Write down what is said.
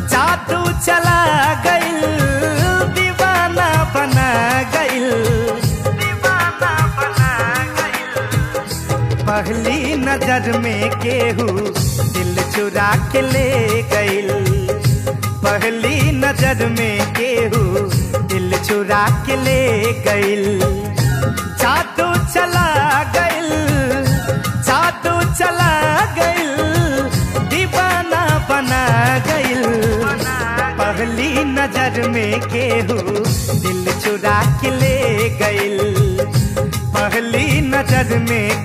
जादू चला गइल दीवाना बना गइल, दीवाना बना गइल। पहली नजर में केहू दिल चुरा के ले गइल, पहली नजर में केहू दिल चुरा के ले गइल। जादू चला गइल, जादू चला गइल, दीवाना बना गइल। पहली नजर में केहू दिल चुरा के ले गइल, पहली नजर में